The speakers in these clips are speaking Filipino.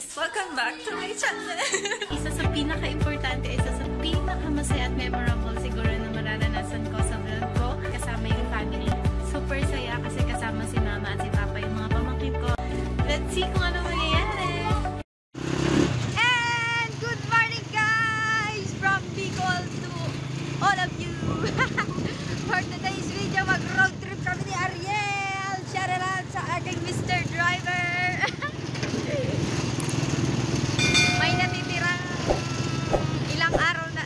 guys! Welcome back to my channel! Isa sa pinaka-importante, isa sa pinaka-masaya at memorable siguro na mararanasan ko sa vlog ko, kasama yung family. Super saya kasi kasama si mama at si papa yung mga pamangkin ko. Let's see kung ano mangyayari! And good morning guys! From Bicol to all of you! For today's video, mag-road trip kami ni Ariel! Shout out sa aking Mr. Driver! May natitirang ilang araw na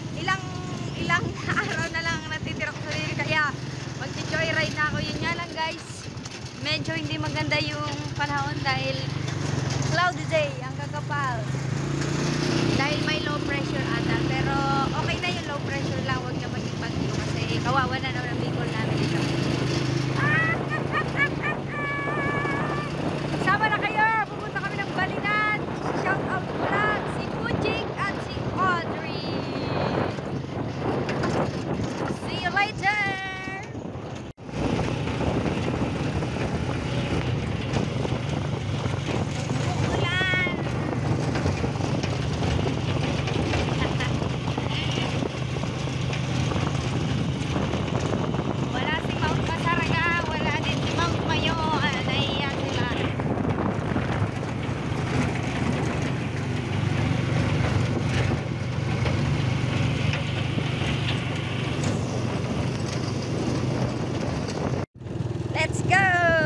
lang natitira ko sa dito, kaya mag-joyride na ako. Yun nga lang guys, medyo hindi maganda yung panahon dahil cloudy day, ang kakapal. Dahil may low pressure ata, pero okay na yung low pressure lang, huwag na maging bagyo kasi kawawa na naman ang Bicol namin ito. Sama na kayo! Pupunta kami ng Balinan! Shout out ko lang si Pujik at si Audrey! See you later! Let's go!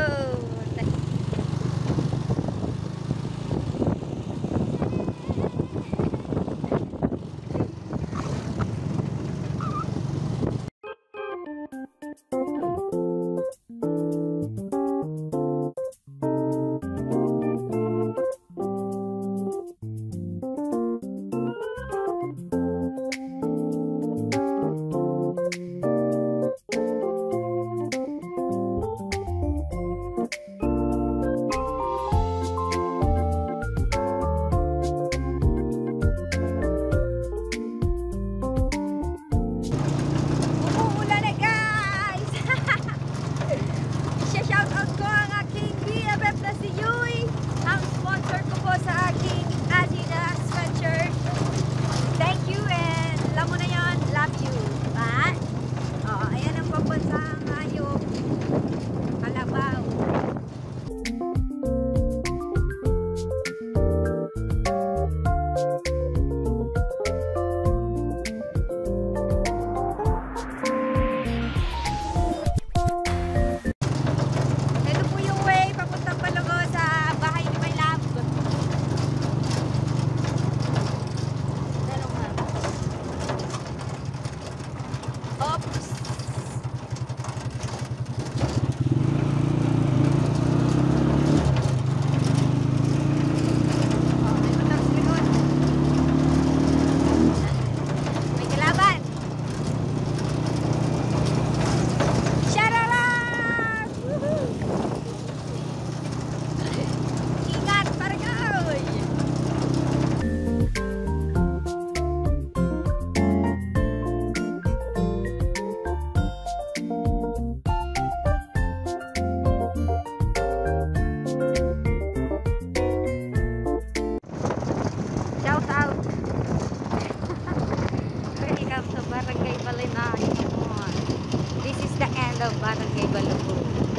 This is the end of Barangay Balubo.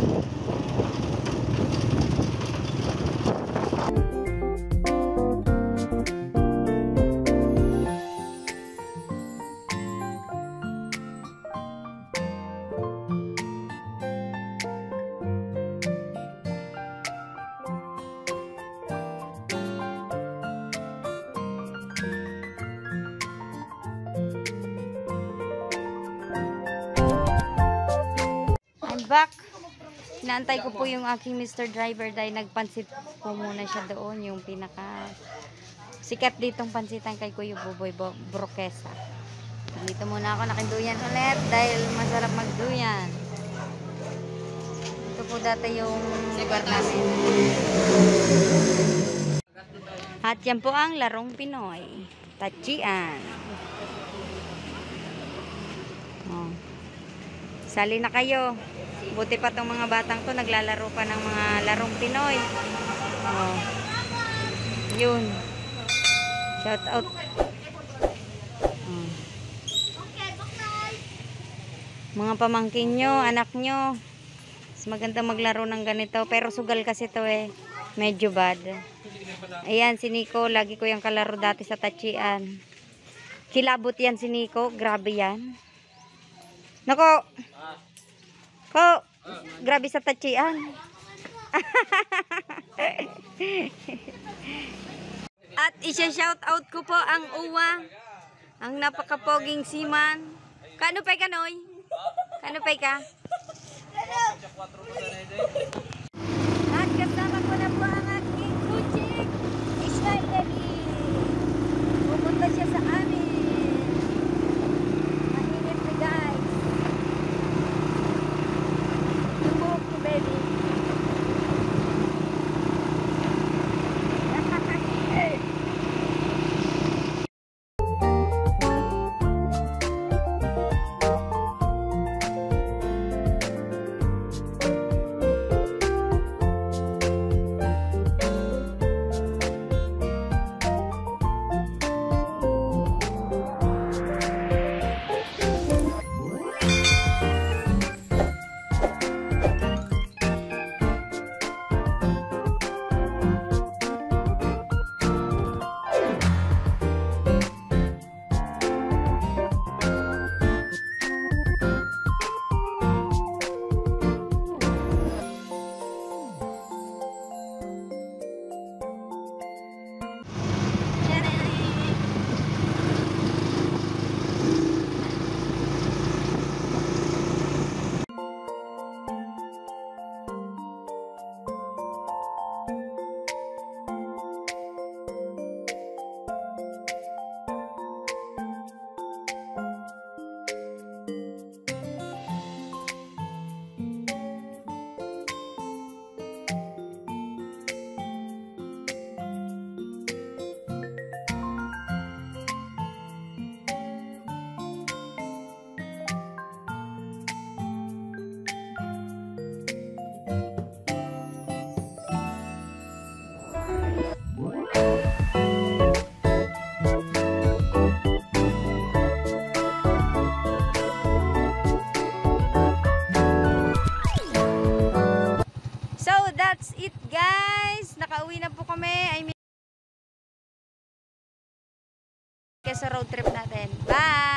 Back. Inaantay ko po yung aking Mr. Driver dahil nagpansit po muna siya doon, yung pinaka sikat ditong pansitan kay Kuya Buboy Broquesa. Dito muna ako nakiduyan ulit dahil masarap magduyan. Ito po dati yung lugar namin. At yan po ang larong Pinoy. Tachian. Oh. Sali na kayo. Buti pa tong mga batang to naglalaro pa ng mga larong Pinoy. Oh. Yun. Shout out. Mga pamangkin nyo, anak nyo. Mas maganda maglaro ng ganito. Pero sugal kasi to eh. Medyo bad. Ayan, si Nico. Lagi ko yung kalaro dati sa tachian. Kilabot yan si Nico. Grabe yan. Nako. Ko. Grabe sa tachian. At isa-shout out ko po ang uwa. Ang napakapoging siman. Kano pa'y kanoy? Kano pa'y ka? At kasama ko na po ang aking kuchik. Ismail Levy. Pupunta siya sa amin. Mainit na guys. Lumok ko baby. That's it guys. Nakauwi na po kami. I mean, sa road trip natin. Bye!